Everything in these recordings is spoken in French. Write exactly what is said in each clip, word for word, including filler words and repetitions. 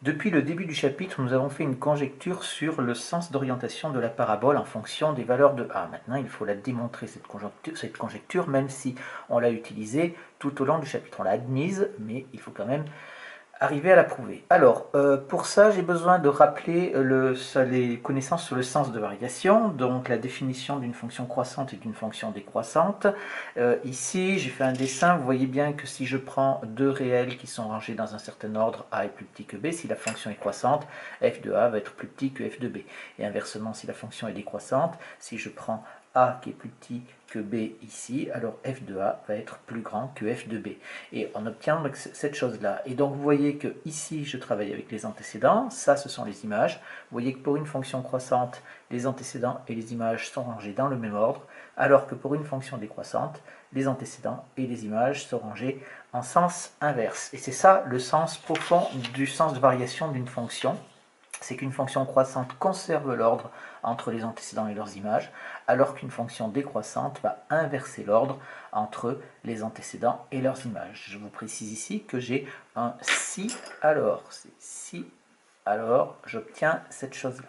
Depuis le début du chapitre, nous avons fait une conjecture sur le sens d'orientation de la parabole en fonction des valeurs de A. Maintenant, il faut la démontrer, cette conjecture, cette conjecture même si on l'a utilisée tout au long du chapitre. On l'a admise, mais il faut quand même arriver à la prouver. Alors, euh, pour ça, j'ai besoin de rappeler le, ça, les connaissances sur le sens de variation, donc la définition d'une fonction croissante et d'une fonction décroissante. Euh, ici, j'ai fait un dessin, vous voyez bien que si je prends deux réels qui sont rangés dans un certain ordre, A est plus petit que B, si la fonction est croissante, f de A va être plus petit que f de B. Et inversement, si la fonction est décroissante, si je prends A qui est plus petit que B ici, alors f de A va être plus grand que f de B. Et on obtient donc cette chose-là. Et donc vous voyez que ici, je travaille avec les antécédents, ça ce sont les images. Vous voyez que pour une fonction croissante, les antécédents et les images sont rangés dans le même ordre, alors que pour une fonction décroissante, les antécédents et les images sont rangés en sens inverse. Et c'est ça le sens profond du sens de variation d'une fonction. C'est qu'une fonction croissante conserve l'ordre entre les antécédents et leurs images, alors qu'une fonction décroissante va inverser l'ordre entre les antécédents et leurs images. Je vous précise ici que j'ai un si alors. Si alors, j'obtiens cette chose-là.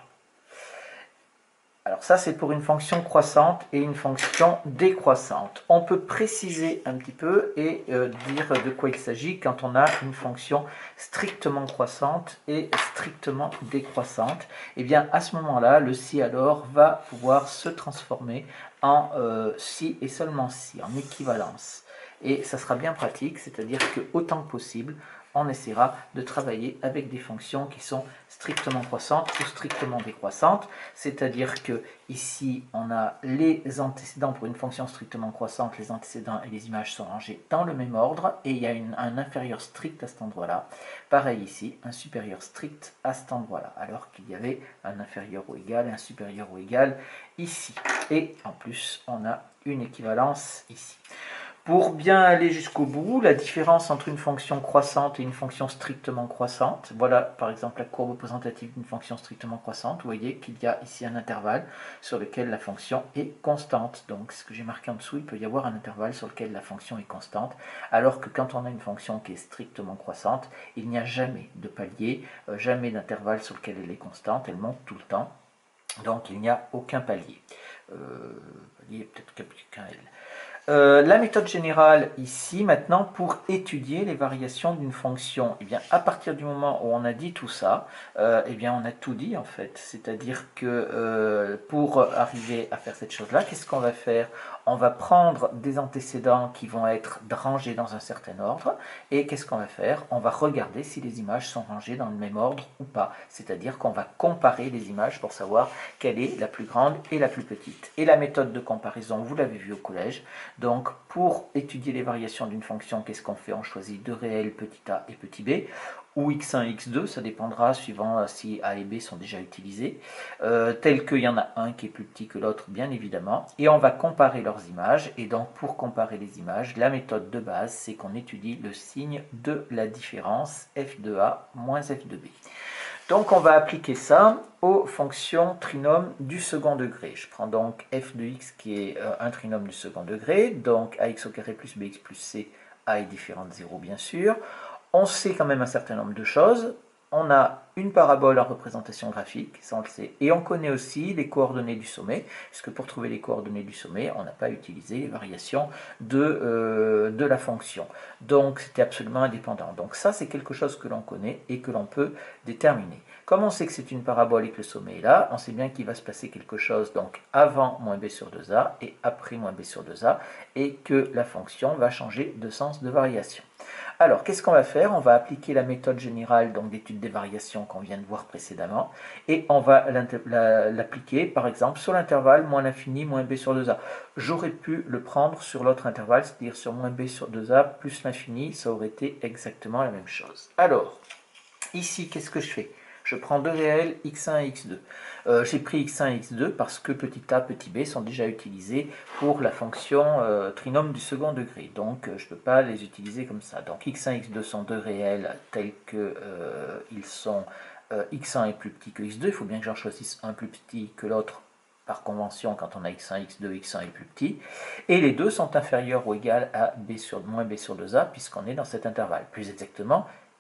Alors ça, c'est pour une fonction croissante et une fonction décroissante. On peut préciser un petit peu et euh, dire de quoi il s'agit quand on a une fonction strictement croissante et strictement décroissante. Et bien à ce moment-là, le si alors va pouvoir se transformer en euh, si et seulement si, en équivalence. Et ça sera bien pratique, c'est-à-dire que autant que possible, on essaiera de travailler avec des fonctions qui sont strictement croissantes ou strictement décroissantes, c'est-à-dire que ici on a les antécédents pour une fonction strictement croissante, les antécédents et les images sont rangés dans le même ordre et il y a une, un inférieur strict à cet endroit-là. Pareil ici, un supérieur strict à cet endroit-là, alors qu'il y avait un inférieur ou égal et un supérieur ou égal ici. Et en plus, on a une équivalence ici. Pour bien aller jusqu'au bout, la différence entre une fonction croissante et une fonction strictement croissante, voilà par exemple la courbe représentative d'une fonction strictement croissante, vous voyez qu'il y a ici un intervalle sur lequel la fonction est constante. Donc ce que j'ai marqué en dessous, il peut y avoir un intervalle sur lequel la fonction est constante, alors que quand on a une fonction qui est strictement croissante, il n'y a jamais de palier, euh, jamais d'intervalle sur lequel elle est constante, elle monte tout le temps, donc il n'y a aucun palier. Euh, palier peut-être qu'un L. Euh, la méthode générale ici, maintenant, pour étudier les variations d'une fonction, eh bien, à partir du moment où on a dit tout ça, euh, eh bien, on a tout dit en fait. C'est-à-dire que euh, pour arriver à faire cette chose-là, qu'est-ce qu'on va faire? On va prendre des antécédents qui vont être rangés dans un certain ordre, et qu'est-ce qu'on va faire? On va regarder si les images sont rangées dans le même ordre ou pas. C'est-à-dire qu'on va comparer les images pour savoir quelle est la plus grande et la plus petite. Et la méthode de comparaison, vous l'avez vu au collège. Donc, pour étudier les variations d'une fonction, qu'est-ce qu'on fait? On choisit deux réels, petit a et petit b, ou x un et x deux, ça dépendra suivant si a et b sont déjà utilisés, euh, tel qu'il y en a un qui est plus petit que l'autre, bien évidemment, et on va comparer leurs images. Et donc, pour comparer les images, la méthode de base, c'est qu'on étudie le signe de la différence f de a moins f de b. Donc on va appliquer ça aux fonctions trinômes du second degré. Je prends donc f de x qui est euh, un trinôme du second degré, donc ax au carré plus bx plus c, a est différent de zéro bien sûr. On sait quand même un certain nombre de choses. On a une parabole en représentation graphique, ça on le sait, et on connaît aussi les coordonnées du sommet, puisque pour trouver les coordonnées du sommet, on n'a pas utilisé les variations de, euh, de la fonction. Donc c'était absolument indépendant. Donc ça c'est quelque chose que l'on connaît et que l'on peut déterminer. Comme on sait que c'est une parabole et que le sommet est là, on sait bien qu'il va se passer quelque chose donc avant moins b sur deux a et après moins b sur deux a, et que la fonction va changer de sens de variation. Alors, qu'est-ce qu'on va faire? On va appliquer la méthode générale d'étude des variations qu'on vient de voir précédemment, et on va l'appliquer, par exemple, sur l'intervalle moins l'infini, moins b sur deux a. J'aurais pu le prendre sur l'autre intervalle, c'est-à-dire sur moins b sur deux a plus l'infini, ça aurait été exactement la même chose. Alors, ici, qu'est-ce que je fais? Je prends deux réels, x un et x deux. Euh, J'ai pris x un et x deux parce que petit a, petit b sont déjà utilisés pour la fonction euh, trinôme du second degré. Donc, euh, je ne peux pas les utiliser comme ça. Donc, x un et x deux sont deux réels tels qu'ils euh, sont euh, x un est plus petit que x deux. Il faut bien que j'en choisisse un plus petit que l'autre par convention quand on a x un, x deux, x un est plus petit. Et les deux sont inférieurs ou égaux à b sur, moins b sur deux a puisqu'on est dans cet intervalle. Plus exactement,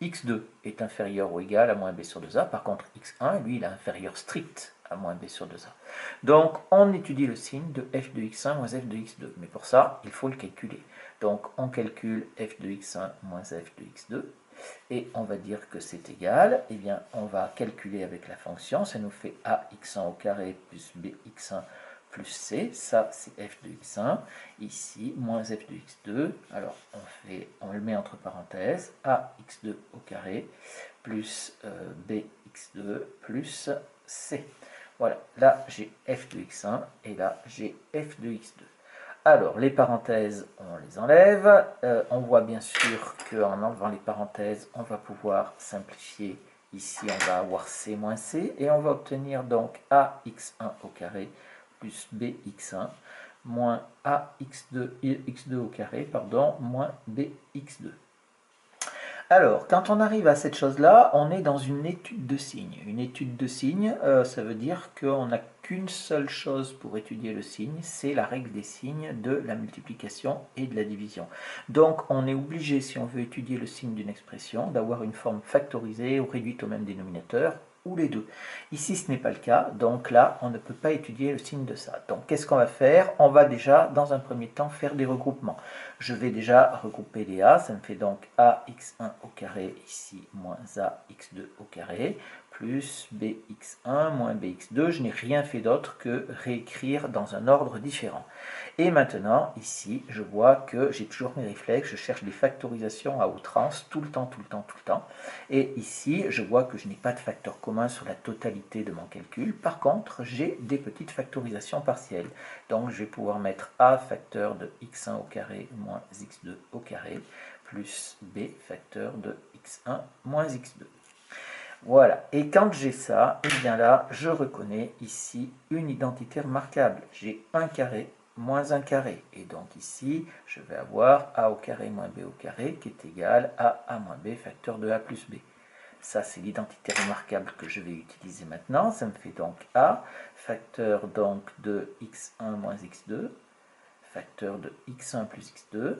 x deux est inférieur ou égal à moins b sur deux a. Par contre, x un, lui, il est inférieur strict à moins b sur deux a. Donc, on étudie le signe de f de x un moins f de x deux. Mais pour ça, il faut le calculer. Donc, on calcule f de x un moins f de x deux. Et on va dire que c'est égal. Eh bien, on va calculer avec la fonction. Ça nous fait a x un au carré plus b x un plus c, ça c'est f de x un, ici moins f de x deux, alors on, fait, on le met entre parenthèses, a x deux au carré plus euh, b x deux plus c. Voilà, là j'ai f de x un et là j'ai f de x deux. Alors les parenthèses, on les enlève, euh, on voit bien sûr qu'en enlevant les parenthèses, on va pouvoir simplifier. Ici on va avoir c moins c et on va obtenir donc a x un au carré plus b x un moins a x deux, x deux au carré, pardon, moins b x deux. Alors, quand on arrive à cette chose-là, on est dans une étude de signes. Une étude de signes, euh, ça veut dire qu'on n'a qu'une seule chose pour étudier le signe, c'est la règle des signes de la multiplication et de la division. Donc, on est obligé, si on veut étudier le signe d'une expression, d'avoir une forme factorisée ou réduite au même dénominateur, ou les deux. Ici, ce n'est pas le cas, donc là, on ne peut pas étudier le signe de ça. Donc, qu'est-ce qu'on va faire? On va déjà, dans un premier temps, faire des regroupements. Je vais déjà regrouper les a, ça me fait donc a x un au carré, ici, moins a x deux au carré, plus b x un moins b x deux. Je n'ai rien fait d'autre que réécrire dans un ordre différent. Et maintenant, ici, je vois que j'ai toujours mes réflexes, je cherche des factorisations à outrance, tout le temps, tout le temps, tout le temps. Et ici, je vois que je n'ai pas de facteur commun sur la totalité de mon calcul. Par contre, j'ai des petites factorisations partielles. Donc, je vais pouvoir mettre a facteur de x un au carré moins x deux au carré, plus b facteur de x un moins x deux. Voilà, et quand j'ai ça, et bien là, je reconnais ici une identité remarquable. J'ai un carré moins un carré. Et donc ici, je vais avoir a au carré moins b au carré qui est égal à a moins b facteur de a plus b. Ça, c'est l'identité remarquable que je vais utiliser maintenant. Ça me fait donc a facteur donc de x un moins x deux, facteur de x un plus x deux,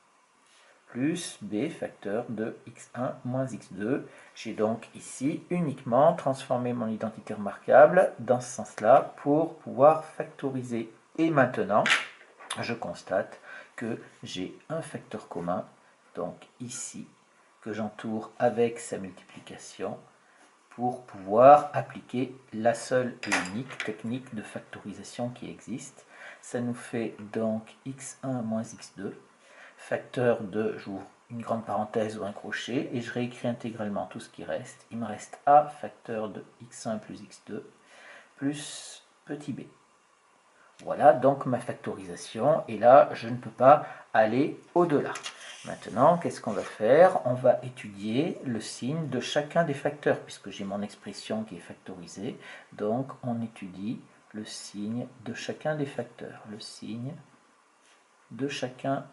plus b facteur de x un moins x deux. J'ai donc ici uniquement transformé mon identité remarquable dans ce sens-là pour pouvoir factoriser. Et maintenant, je constate que j'ai un facteur commun, donc ici, que j'entoure avec sa multiplication pour pouvoir appliquer la seule et unique technique de factorisation qui existe. Ça nous fait donc x un moins x deux, facteur de, j'ouvre une grande parenthèse ou un crochet, et je réécris intégralement tout ce qui reste. Il me reste a facteur de x un plus x deux, plus petit b. Voilà donc ma factorisation, et là je ne peux pas aller au-delà. Maintenant, qu'est-ce qu'on va faire? On va étudier le signe de chacun des facteurs, puisque j'ai mon expression qui est factorisée. Donc on étudie le signe de chacun des facteurs. Le signe de chacun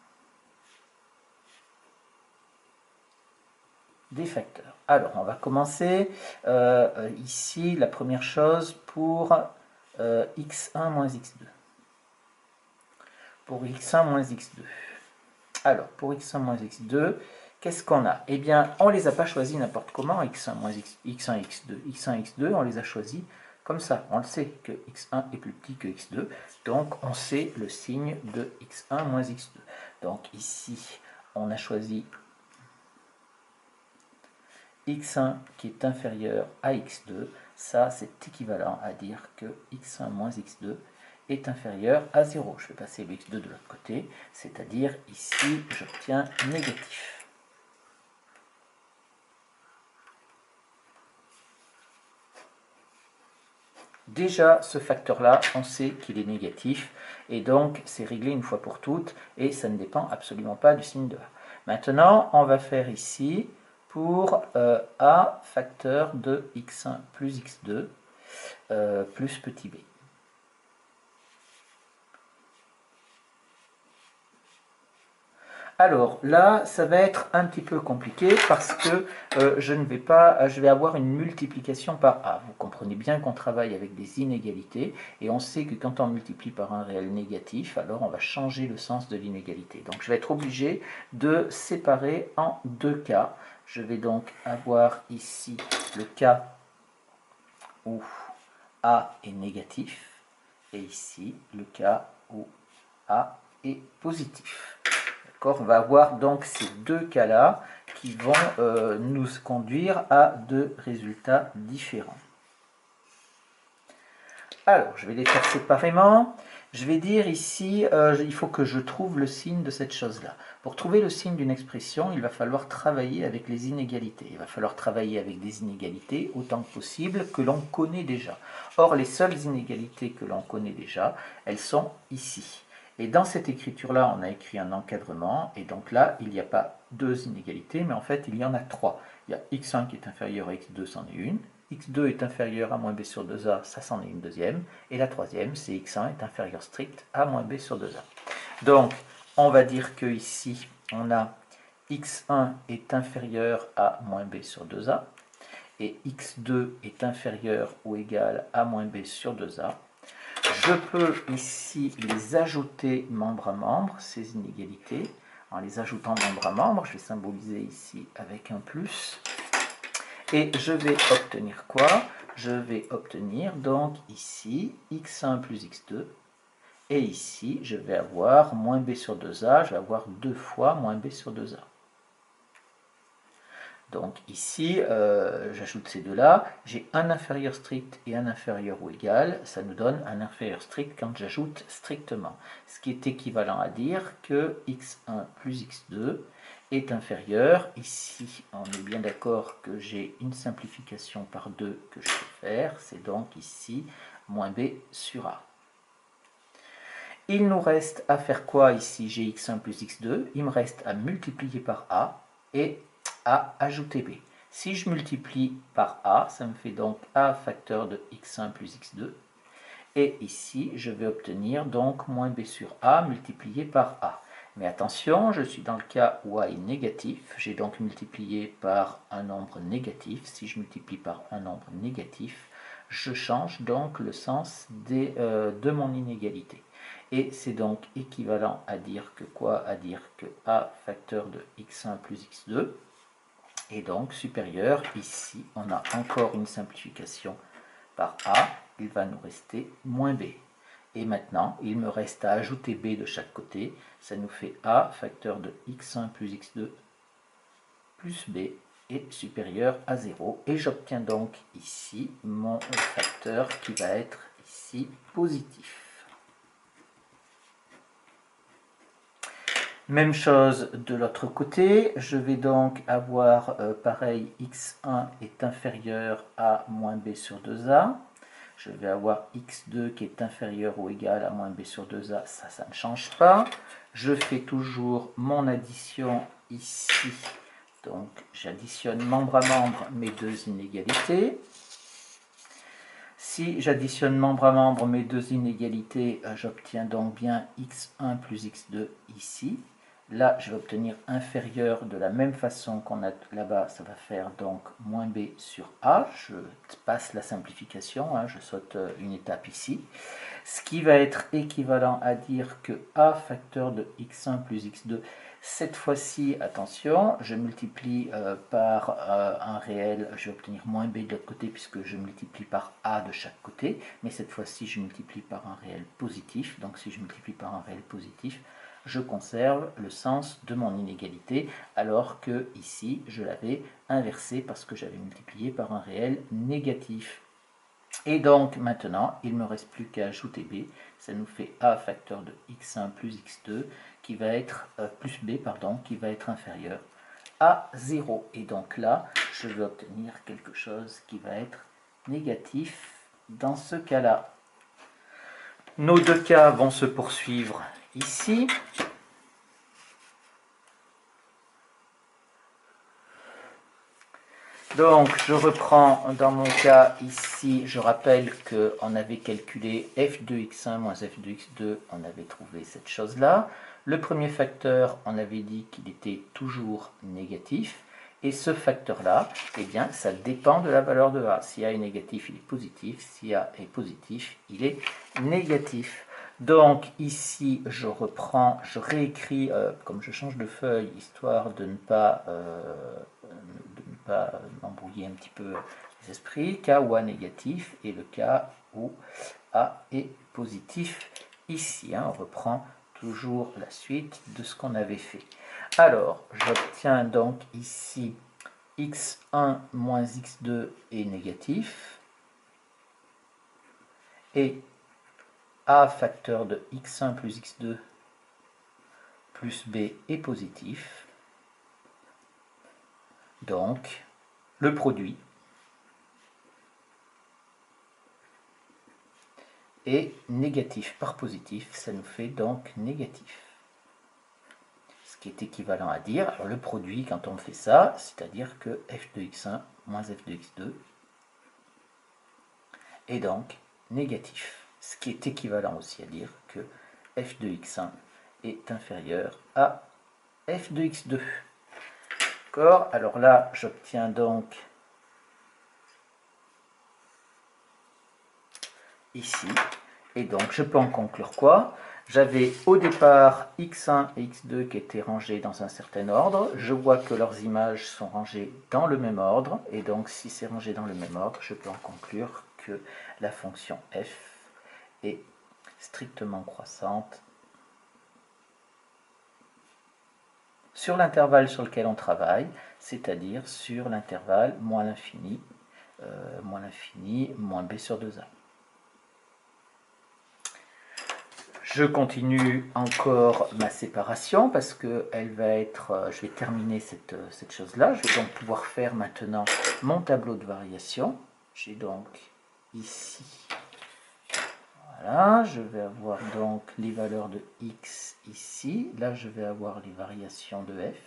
des facteurs. Alors, on va commencer euh, ici, la première chose pour euh, x un moins x deux. Pour x un moins x deux. Alors, pour x un moins x deux, qu'est-ce qu'on a? Eh bien, on ne les a pas choisis n'importe comment, x un moins x, x1, x2. x un, x deux, on les a choisis comme ça. On le sait que x un est plus petit que x deux, donc on sait le signe de x un moins x deux. Donc ici, on a choisi x un qui est inférieur à x deux. Ça, c'est équivalent à dire que x un moins x deux est inférieur à zéro. Je vais passer le x deux de l'autre côté, c'est-à-dire ici, j'obtiens négatif. Déjà, ce facteur-là, on sait qu'il est négatif, et donc c'est réglé une fois pour toutes, et ça ne dépend absolument pas du signe de a. Maintenant, on va faire ici pour euh, a facteur de x un plus x deux euh, plus petit b. Alors là, ça va être un petit peu compliqué parce que euh, je ne vais pas, je vais avoir une multiplication par a. Vous comprenez bien qu'on travaille avec des inégalités et on sait que quand on multiplie par un réel négatif, alors on va changer le sens de l'inégalité. Donc je vais être obligé de séparer en deux cas. Je vais donc avoir ici le cas où A est négatif et ici le cas où A est positif. On va avoir donc ces deux cas-là qui vont euh, nous conduire à deux résultats différents. Alors, je vais les faire séparément. Je vais dire ici, euh, il faut que je trouve le signe de cette chose-là. Pour trouver le signe d'une expression, il va falloir travailler avec les inégalités. Il va falloir travailler avec des inégalités autant que possible que l'on connaît déjà. Or, les seules inégalités que l'on connaît déjà, elles sont ici. Et dans cette écriture-là, on a écrit un encadrement, et donc là, il n'y a pas deux inégalités, mais en fait, il y en a trois. Il y a x un qui est inférieur à x deux, c'en est une. x deux est inférieur à moins b sur deux a, ça c'en est une deuxième. Et la troisième, c'est x un est inférieur strict à moins b sur deux a. Donc, on va dire que ici, on a x un est inférieur à moins b sur deux a, et x deux est inférieur ou égal à moins b sur deux a. Je peux ici les ajouter membre à membre, ces inégalités. En les ajoutant membre à membre, je vais symboliser ici avec un plus. Et je vais obtenir quoi? Je vais obtenir donc ici x un plus x deux. Et ici, je vais avoir moins b sur deux a, je vais avoir deux fois moins b sur deux a. Donc ici, euh, j'ajoute ces deux-là, j'ai un inférieur strict et un inférieur ou égal, ça nous donne un inférieur strict quand j'ajoute strictement. Ce qui est équivalent à dire que x un plus x deux est inférieur. Ici, on est bien d'accord que j'ai une simplification par deux que je peux faire, c'est donc ici moins b sur a. Il nous reste à faire quoi ici? J'ai x un plus x deux, il me reste à multiplier par a et à ajouter b. Si je multiplie par a, ça me fait donc a facteur de x un plus x deux. Et ici, je vais obtenir donc moins b sur a multiplié par a. Mais attention, je suis dans le cas où a est négatif. J'ai donc multiplié par un nombre négatif. Si je multiplie par un nombre négatif, je change donc le sens des, euh, de mon inégalité. Et c'est donc équivalent à dire que quoi? À dire que a facteur de x un plus x deux est donc supérieur. Ici, on a encore une simplification par a. Il va nous rester moins b. Et maintenant, il me reste à ajouter b de chaque côté. Ça nous fait a facteur de x un plus x deux plus b est supérieur à zéro. Et j'obtiens donc ici mon facteur qui va être ici positif. Même chose de l'autre côté, je vais donc avoir euh, pareil, x un est inférieur à moins b sur deux a. Je vais avoir x deux qui est inférieur ou égal à moins b sur deux a, ça, ça ne change pas. Je fais toujours mon addition ici, donc j'additionne membre à membre mes deux inégalités. Si j'additionne membre à membre mes deux inégalités, j'obtiens donc bien x un plus x deux ici. Là, je vais obtenir inférieur de la même façon qu'on a là-bas, ça va faire donc moins b sur a. Je passe la simplification, hein, je saute une étape ici. Ce qui va être équivalent à dire que a facteur de x un plus x deux, cette fois-ci, attention, je multiplie euh, par euh, un réel, je vais obtenir moins b de l'autre côté puisque je multiplie par a de chaque côté. Mais cette fois-ci, je multiplie par un réel positif. Donc si je multiplie par un réel positif, je conserve le sens de mon inégalité, alors que ici, je l'avais inversé parce que j'avais multiplié par un réel négatif. Et donc maintenant, il ne me reste plus qu'à ajouter b, ça nous fait a facteur de x un plus x deux, qui va être, euh, plus b, pardon, qui va être inférieur à zéro. Et donc là, je vais obtenir quelque chose qui va être négatif dans ce cas-là. Nos deux cas vont se poursuivre ici. Donc, je reprends dans mon cas ici, je rappelle qu'on avait calculé f de x un moins f de x deux, on avait trouvé cette chose-là. Le premier facteur, on avait dit qu'il était toujours négatif. Et ce facteur-là, eh bien, ça dépend de la valeur de a. Si a est négatif, il est positif. Si a est positif, il est négatif. Donc ici, je reprends, je réécris, euh, comme je change de feuille, histoire de ne pas euh, pas m'embrouiller un petit peu les esprits, cas où A négatif et le cas où A est positif ici. Hein, on reprend toujours la suite de ce qu'on avait fait. Alors, j'obtiens donc ici x un moins x deux est négatif et A facteur de x un plus x deux plus b est positif. Donc, le produit est négatif par positif, ça nous fait donc négatif. Ce qui est équivalent à dire, alors le produit, quand on fait ça, c'est-à-dire que f de x un moins f de x deux est donc négatif. Ce qui est équivalent aussi à dire que f de x un est inférieur à f de x deux. D'accord? Alors là, j'obtiens donc ici, et donc je peux en conclure quoi? J'avais au départ x un et x deux qui étaient rangés dans un certain ordre. Je vois que leurs images sont rangées dans le même ordre, et donc si c'est rangé dans le même ordre, je peux en conclure que la fonction f est strictement croissante sur l'intervalle sur lequel on travaille, c'est-à-dire sur l'intervalle moins l'infini, euh, moins l'infini, moins b sur deux a. Je continue encore ma séparation parce que elle va être, je vais terminer cette, cette chose-là. Je vais donc pouvoir faire maintenant mon tableau de variation. J'ai donc ici, voilà, je vais avoir donc les valeurs de x ici. Là, je vais avoir les variations de f.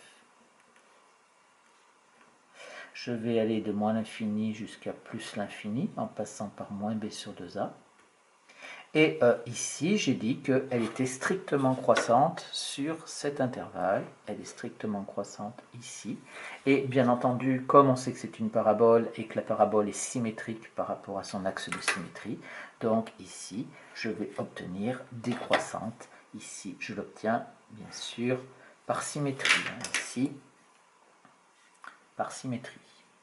Je vais aller de moins l'infini jusqu'à plus l'infini en passant par moins b sur deux a. Et euh, ici, j'ai dit qu'elle était strictement croissante sur cet intervalle. Elle est strictement croissante ici. Et bien entendu, comme on sait que c'est une parabole et que la parabole est symétrique par rapport à son axe de symétrie, donc ici, je vais obtenir décroissante. Ici, je l'obtiens bien sûr par symétrie. Hein, ici, par symétrie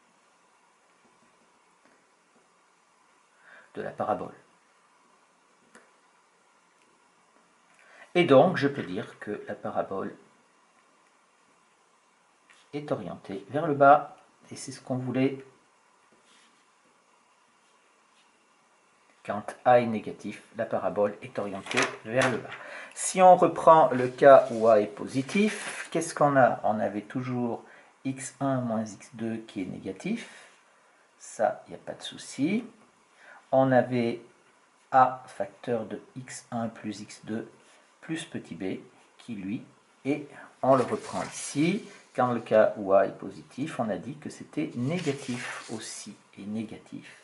de la parabole. Et donc, je peux dire que la parabole est orientée vers le bas. Et c'est ce qu'on voulait. Quand A est négatif, la parabole est orientée vers le bas. Si on reprend le cas où A est positif, qu'est-ce qu'on a? On avait toujours x un moins x deux qui est négatif. Ça, il n'y a pas de souci. On avait A facteur de x un plus x deux plus petit b, qui lui, et on le reprend ici, quand le cas où A est positif, on a dit que c'était négatif aussi, et négatif.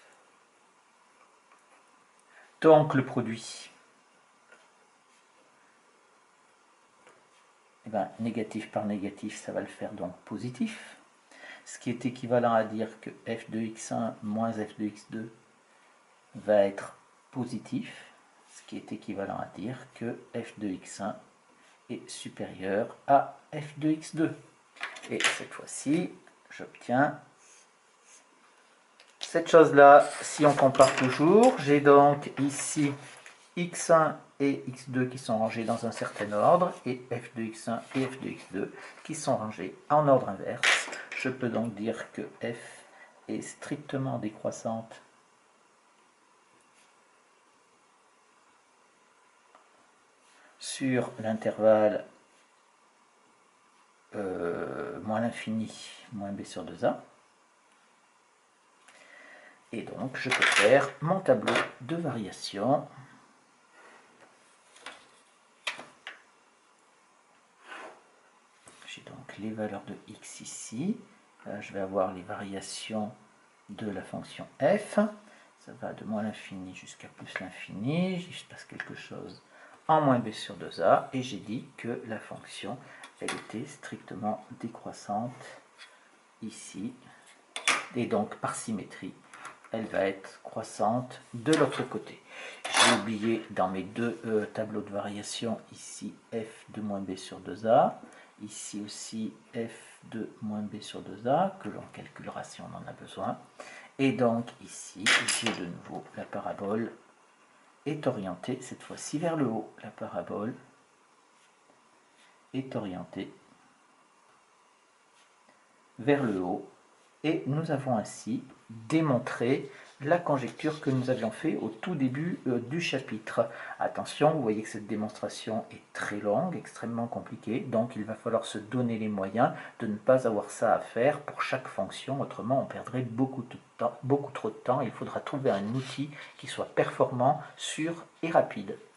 Donc le produit, eh ben, négatif par négatif, ça va le faire donc positif, ce qui est équivalent à dire que f de x un moins f de x deux va être positif, ce qui est équivalent à dire que f de x un est supérieur à f de x deux. Et cette fois-ci, j'obtiens cette chose-là. Si on compare toujours, j'ai donc ici x un et x deux qui sont rangés dans un certain ordre, et f de x un et f de x deux qui sont rangés en ordre inverse. Je peux donc dire que f est strictement décroissante sur l'intervalle euh, moins l'infini, moins b sur deux a. Et donc, je peux faire mon tableau de variation. J'ai donc les valeurs de x ici. Là, je vais avoir les variations de la fonction f. Ça va de moins l'infini jusqu'à plus l'infini. Il se passe quelque chose en moins b sur deux a. Et j'ai dit que la fonction, elle était strictement décroissante ici. Et donc, par symétrie, elle va être croissante de l'autre côté. J'ai oublié dans mes deux euh, tableaux de variation ici f de moins b sur deux a Ici aussi f de moins b sur deux a, que l'on calculera si on en a besoin. Et donc ici, j'ai de nouveau la parabole est orientée cette fois-ci vers le haut. La parabole est orientée vers le haut. Et nous avons ainsi démontré la conjecture que nous avions fait au tout début euh, du chapitre. Attention, vous voyez que cette démonstration est très longue, extrêmement compliquée, donc il va falloir se donner les moyens de ne pas avoir ça à faire pour chaque fonction, autrement on perdrait beaucoup, de temps, beaucoup trop de temps. Il faudra trouver un outil qui soit performant, sûr et rapide.